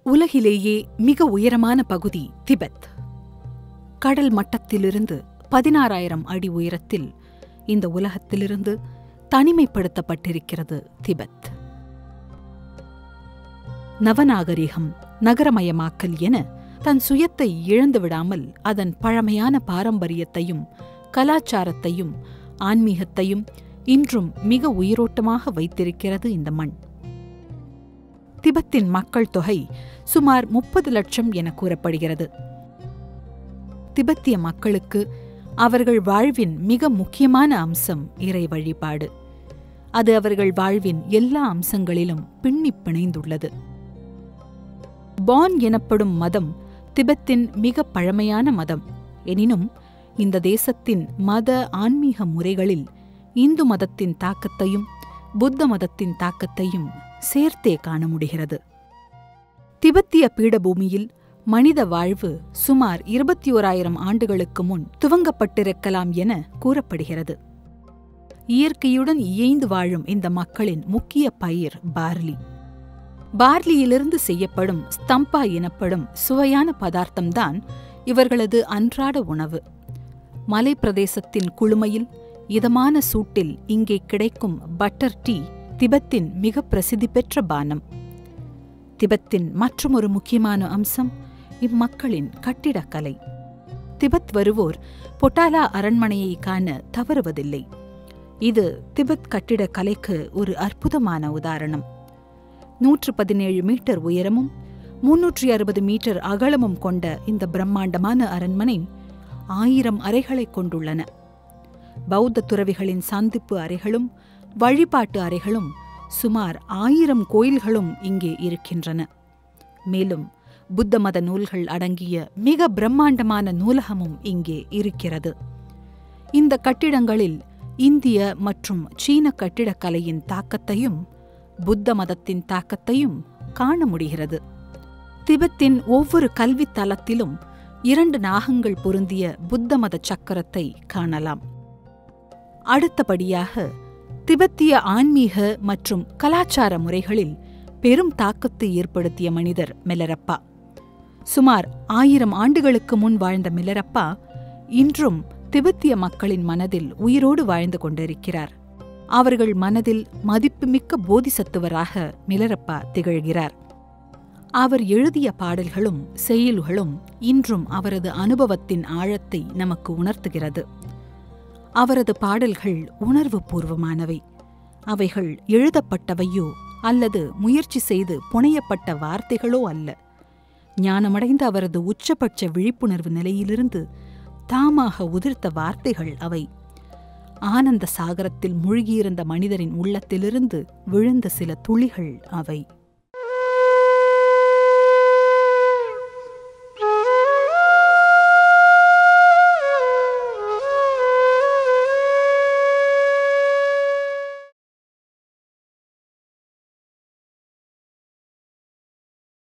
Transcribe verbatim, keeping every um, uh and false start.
உலகிலேயே மிக உயரமான பகுதி திபெத். கடல் மட்டத்திலிருந்து பதினாறாயிரம் அடி உயரத்தில் இந்த உலகத்திலிருந்து தனிமைப்படுத்தப்பட்டிருக்கிறது திபெத். நவநாகரிகம், நகரமயமாக்கல் என தன் சுயத்தை இழந்து விடாமல் அதன் பழமையான பாரம்பரியத்தையும் கலாச்சாரத்தையும் ஆன்மீகத்தையும் இன்றும் மிக உயிரோட்டமாக வைத்திருக்கிறது இந்த மண். திபெத்தின் மக்கள் தொகை சுமார் முப்பது லட்சம் என கூறப்படுகிறது. திபெத்திய மக்களுக்கு அவர்கள் வாழ்வின் மிக முக்கியமான அம்சம் இறை வழிபாடு. அது அவர்கள் வாழ்வின் எல்லா அம்சங்களிலும் பின்னிப் பிணைந்துள்ளது. பான் எனப்படும் மதம் திபெத்தின் மிக பழமையான மதம். எனினும் இந்த தேசத்தின் மத ஆன்மீக முறைகளில் இந்து மதத்தின் தாக்கத்தையும் புத்த மதத்தின் தாக்கத்தையும் சேர்த்தே காண முடிகிறது. திபெத்திய பீடபூமியில் மனித வாழ்வு சுமார் இருபத்தி ஓராயிரம் ஆண்டுகளுக்கு முன் துவங்கப்பட்டிருக்கலாம் என கூறப்படுகிறது. இயற்கையுடன் இயைந்து வாழும் இந்த மக்களின் முக்கிய பயிர் பார்லி. பார்லியிலிருந்து செய்யப்படும் ஸ்தம்பா எனப்படும் சுவையான பதார்த்தம்தான் இவர்களது அன்றாட உணவு. மலைப்பிரதேசத்தின் குளுமையில் இதமான சூட்டில் இங்கே கிடைக்கும் பட்டர் டீ திபெத்தின் மிக பிரசித்தி பெற்ற பானம். திபெத்தின் மற்றுமொரு முக்கியமான அம்சம் இம்மக்களின் கட்டிடக்கலை. திபெத் வருவோர் பொட்டாலா அரண்மனையை காண தவறுவதில்லை. இது திபெத் கட்டிடக்கலைக்கு ஒரு அற்புதமான உதாரணம். நூற்று பதினேழு மீட்டர் உயரமும் முன்னூற்றி அறுபது மீட்டர் அகலமும் கொண்ட இந்த பிரம்மாண்டமான அரண்மனை ஆயிரம் அறைகளை கொண்டுள்ளன. பௌத்த துறவிகளின் சந்திப்பு அறைகளும் வழிபாட்டு அறைகளும் சுமார் ஆயிரம் கோயில்களும் இங்கே இருக்கின்றன. மேலும் புத்த மத நூல்கள் அடங்கிய மிக பிரம்மாண்டமான நூலகமும் இங்கே இருக்கிறது. இந்த கட்டிடங்களில் இந்திய மற்றும் சீன கட்டிடக்கலையின் தாக்கத்தையும் புத்த மதத்தின் தாக்கத்தையும் காண முடிகிறது. திபெத்தின் ஒவ்வொரு கல்வி தலத்திலும் இரண்டு நாகங்கள் பொருந்திய புத்த மத சக்கரத்தை காணலாம். அடுத்தபடியாக திபெத்திய ஆன்மீக மற்றும் கலாச்சார முறைகளில் பெரும் தாக்கத்தை ஏற்படுத்திய மனிதர் மிலரப்பா. சுமார் ஆயிரம் ஆண்டுகளுக்கு முன் வாழ்ந்த மிலரப்பா இன்றும் திபெத்திய மக்களின் மனதில் உயிரோடு வாழ்ந்து கொண்டிருக்கிறார். அவர்கள் மனதில் மதிப்புமிக்க போதிசத்துவராக மிலரப்பா திகழ்கிறார். அவர் எழுதிய பாடல்களும் செய்யுள்களும் இன்றும் அவரது அனுபவத்தின் ஆழத்தை நமக்கு உணர்த்துகிறது. அவரது பாடல்கள் உணர்வு பூர்வமானவை. அவைகள் எழுதப்பட்டவையோ அல்லது முயற்சி செய்து புனையப்பட்ட வார்த்தைகளோ அல்ல. ஞானமடைந்த அவரது உச்சபட்ச விழிப்புணர்வு நிலையிலிருந்து தாமாக உதிர்த்த வார்த்தைகள் அவை. ஆனந்த சாகரத்தில் மூழ்கியிருந்த மனிதரின் உள்ளத்திலிருந்து விழுந்த சில துளிகள் அவை.